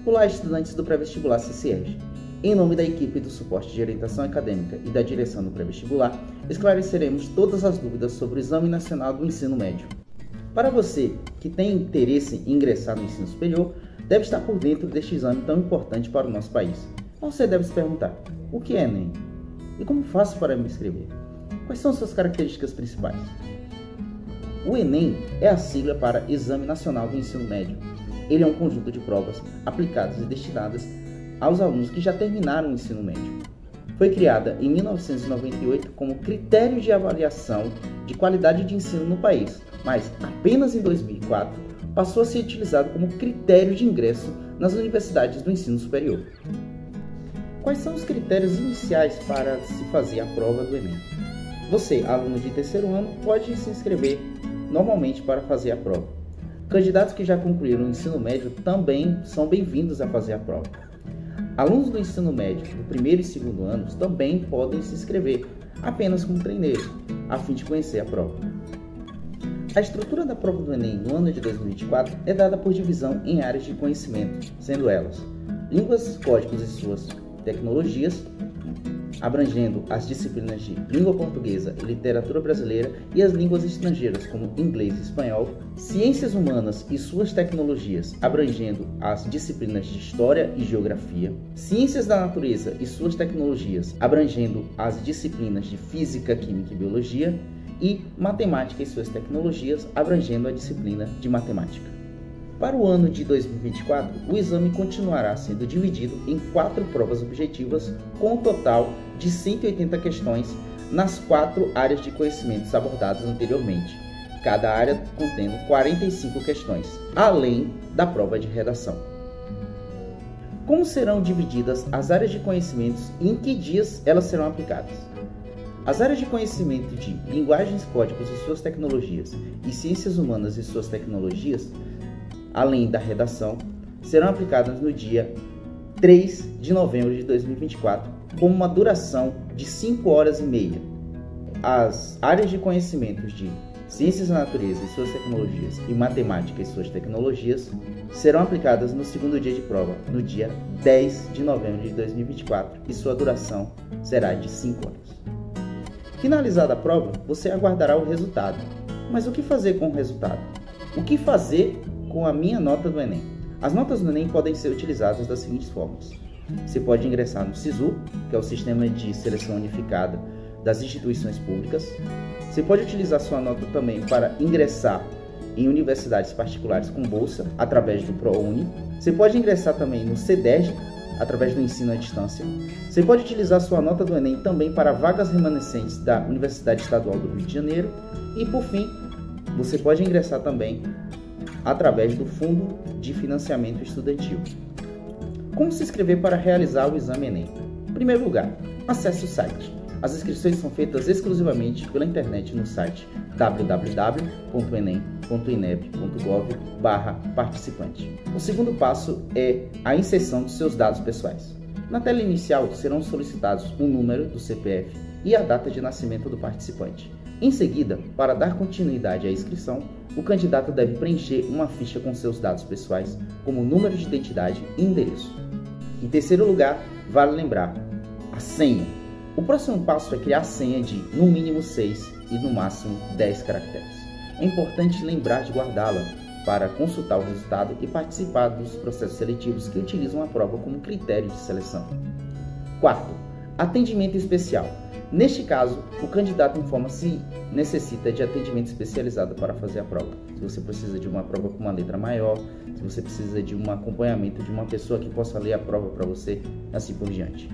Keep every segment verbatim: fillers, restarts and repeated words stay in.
Olá, estudantes do pré-vestibular CCERJ. Em nome da equipe do suporte de orientação acadêmica e da direção do pré-vestibular, esclareceremos todas as dúvidas sobre o Exame Nacional do Ensino Médio. Para você que tem interesse em ingressar no ensino superior, deve estar por dentro deste exame tão importante para o nosso país. Você deve se perguntar, o que é Enem? E como faço para me inscrever? Quais são suas características principais? O Enem é a sigla para Exame Nacional do Ensino Médio. Ele é um conjunto de provas aplicadas e destinadas aos alunos que já terminaram o ensino médio. Foi criada em mil novecentos e noventa e oito como critério de avaliação de qualidade de ensino no país, mas apenas em dois mil e quatro passou a ser utilizado como critério de ingresso nas universidades do ensino superior. Quais são os critérios iniciais para se fazer a prova do Enem? Você, aluno de terceiro ano, pode se inscrever normalmente para fazer a prova. Candidatos que já concluíram o ensino médio também são bem-vindos a fazer a prova. Alunos do ensino médio do primeiro e segundo anos também podem se inscrever, apenas como treineiro, a fim de conhecer a prova. A estrutura da prova do Enem no ano de dois mil e vinte e quatro é dada por divisão em áreas de conhecimento, sendo elas línguas, códigos e suas tecnologias, abrangendo as disciplinas de língua portuguesa e literatura brasileira e as línguas estrangeiras como inglês e espanhol, ciências humanas e suas tecnologias, abrangendo as disciplinas de história e geografia, ciências da natureza e suas tecnologias, abrangendo as disciplinas de física, química e biologia, e matemática e suas tecnologias, abrangendo a disciplina de matemática. Para o ano de dois mil e vinte e quatro, o exame continuará sendo dividido em quatro provas objetivas, com um total de cento e oitenta questões nas quatro áreas de conhecimentos abordadas anteriormente, cada área contendo quarenta e cinco questões, além da prova de redação. Como serão divididas as áreas de conhecimentos e em que dias elas serão aplicadas? As áreas de conhecimento de linguagens, códigos e suas tecnologias e ciências humanas e suas tecnologias, além da redação, serão aplicadas no dia três de novembro de dois mil e vinte e quatro, com uma duração de cinco horas e meia. As áreas de conhecimentos de ciências da natureza e suas tecnologias e matemática e suas tecnologias serão aplicadas no segundo dia de prova, no dia dez de novembro de dois mil e vinte e quatro, e sua duração será de cinco horas. Finalizada a prova, você aguardará o resultado. Mas o que fazer com o resultado? O que fazer com a minha nota do Enem? As notas do Enem podem ser utilizadas das seguintes formas. Você pode ingressar no SISU, que é o Sistema de Seleção Unificada das Instituições Públicas. Você pode utilizar sua nota também para ingressar em universidades particulares com bolsa, através do ProUni. Você pode ingressar também no CEDERJ, através do ensino à distância. Você pode utilizar sua nota do Enem também para vagas remanescentes da Universidade Estadual do Rio de Janeiro. E, por fim, você pode ingressar também através do Fundo de Financiamento Estudantil. Como se inscrever para realizar o exame Enem? Em primeiro lugar, acesse o site. As inscrições são feitas exclusivamente pela internet no site w w w ponto enem ponto ineb ponto gov barra participante. O segundo passo é a inserção de seus dados pessoais. Na tela inicial serão solicitados o número do C P F e a data de nascimento do participante. Em seguida, para dar continuidade à inscrição, o candidato deve preencher uma ficha com seus dados pessoais, como número de identidade e endereço. Em terceiro lugar, vale lembrar a senha. O próximo passo é criar a senha de, no mínimo, seis e no máximo dez caracteres. É importante lembrar de guardá-la para consultar o resultado e participar dos processos seletivos que utilizam a prova como critério de seleção. Quarto, atendimento especial. Neste caso, o candidato informa se necessita de atendimento especializado para fazer a prova. Se você precisa de uma prova com uma letra maior, se você precisa de um acompanhamento de uma pessoa que possa ler a prova para você, assim por diante.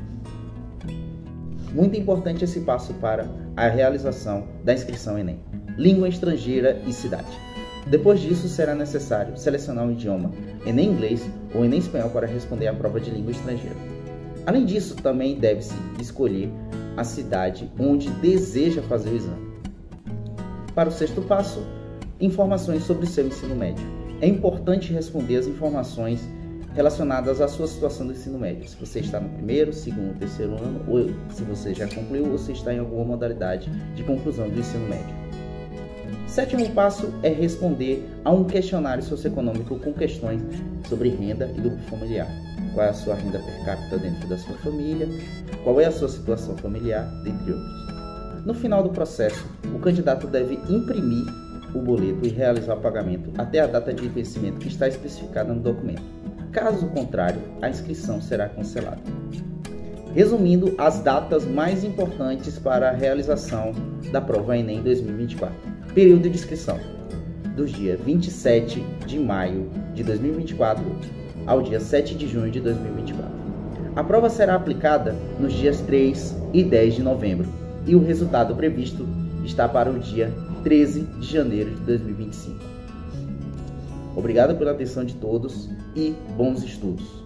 Muito importante esse passo para a realização da inscrição Enem. Língua estrangeira e cidade. Depois disso, será necessário selecionar um idioma, Enem inglês ou Enem espanhol, para responder à prova de língua estrangeira. Além disso, também deve-se escolher a cidade onde deseja fazer o exame. Para o sexto passo, informações sobre o seu ensino médio. É importante responder as informações relacionadas à sua situação do ensino médio. Se você está no primeiro, segundo, terceiro ano, ou se você já concluiu, ou se está em alguma modalidade de conclusão do ensino médio. Sétimo passo é responder a um questionário socioeconômico com questões sobre renda e grupo familiar. Qual é a sua renda per capita dentro da sua família? Qual é a sua situação familiar? Dentre outros. No final do processo, o candidato deve imprimir o boleto e realizar o pagamento até a data de vencimento que está especificada no documento. Caso contrário, a inscrição será cancelada. Resumindo as datas mais importantes para a realização da prova Enem dois mil e vinte e quatro. Período de inscrição: do dia vinte e sete de maio de dois mil e vinte e quatro ao dia sete de junho de dois mil e vinte e quatro. A prova será aplicada nos dias três e dez de novembro e o resultado previsto está para o dia treze de janeiro de dois mil e vinte e cinco. Obrigado pela atenção de todos e bons estudos!